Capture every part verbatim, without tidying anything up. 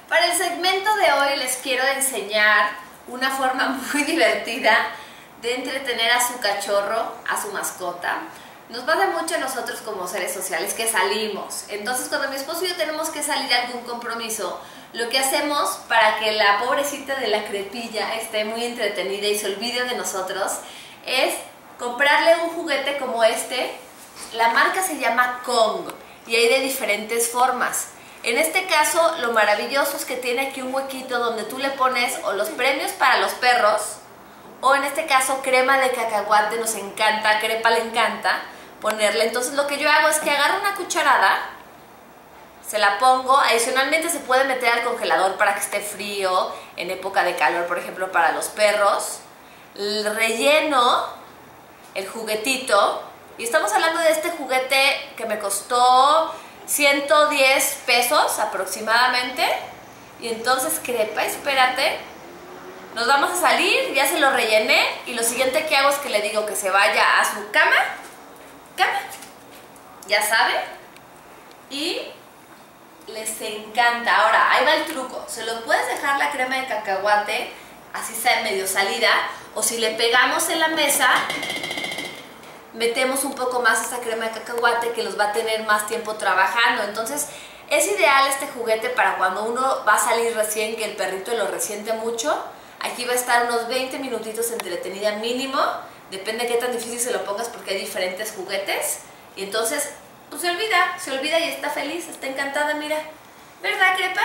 Para el segmento de hoy les quiero enseñar una forma muy divertida de entretener a su cachorro, a su mascota. Nos pasa mucho a nosotros como seres sociales que salimos. Entonces, cuando mi esposo y yo tenemos que salir a algún compromiso, lo que hacemos para que la pobrecita de la crepilla esté muy entretenida y se olvide de nosotros es comprarle un juguete como este. La marca se llama Kong y hay de diferentes formas. En este caso, lo maravilloso es que tiene aquí un huequito donde tú le pones o los premios para los perros, o en este caso crema de cacahuate. Nos encanta, a Crepa le encanta ponerle. Entonces lo que yo hago es que agarro una cucharada, se la pongo, adicionalmente se puede meter al congelador para que esté frío en época de calor, por ejemplo para los perros. Relleno el juguetito, y estamos hablando de este juguete que me costó ciento diez pesos aproximadamente. Y entonces, Crepa, espérate, nos vamos a salir, ya se lo rellené, y lo siguiente que hago es que le digo que se vaya a su cama, cama, ya sabe, y les encanta. Ahora, ahí va el truco, se lo puedes dejar la crema de cacahuate, así sea medio salida, o si le pegamos en la mesa, metemos un poco más esta crema de cacahuate que los va a tener más tiempo trabajando. Entonces es ideal este juguete para cuando uno va a salir recién, que el perrito lo resiente mucho. Aquí va a estar unos veinte minutitos entretenida mínimo, depende de qué tan difícil se lo pongas porque hay diferentes juguetes. Y entonces pues se olvida, se olvida y está feliz, está encantada, mira. ¿Verdad, Crepa?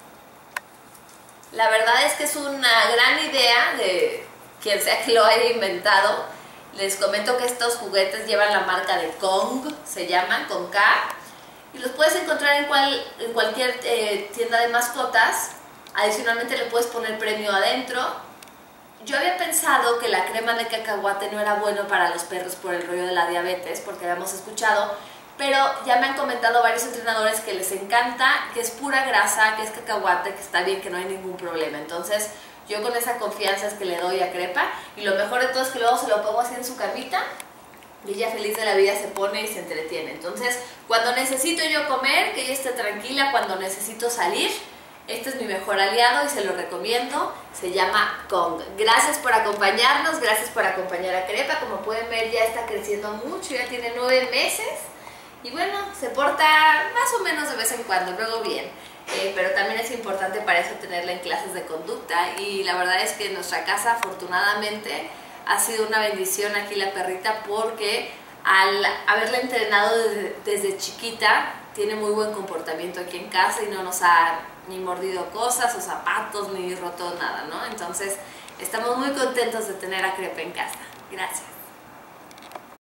La verdad es que es una gran idea de quien sea que lo haya inventado. Les comento que estos juguetes llevan la marca de Kong, se llaman, con K, y los puedes encontrar en, cual, en cualquier eh, tienda de mascotas. Adicionalmente le puedes poner premio adentro. Yo había pensado que la crema de cacahuate no era bueno para los perros por el rollo de la diabetes, porque habíamos escuchado, pero ya me han comentado varios entrenadores que les encanta, que es pura grasa, que es cacahuate, que está bien, que no hay ningún problema. Entonces yo con esa confianza es que le doy a Crepa, y lo mejor de todo es que luego se lo pongo así en su camita y ella feliz de la vida se pone y se entretiene. Entonces, cuando necesito yo comer, que ella esté tranquila, cuando necesito salir, este es mi mejor aliado y se lo recomiendo. Se llama Kong. Gracias por acompañarnos, gracias por acompañar a Crepa. Como pueden ver, ya está creciendo mucho, ya tiene nueve meses y bueno, se porta más o menos de vez en cuando, luego bien. Eh, pero también es importante para eso tenerla en clases de conducta, y la verdad es que en nuestra casa afortunadamente ha sido una bendición aquí la perrita, porque al haberla entrenado desde, desde chiquita tiene muy buen comportamiento aquí en casa y no nos ha ni mordido cosas o zapatos ni roto nada, ¿no? Entonces estamos muy contentos de tener a Crepa en casa. Gracias.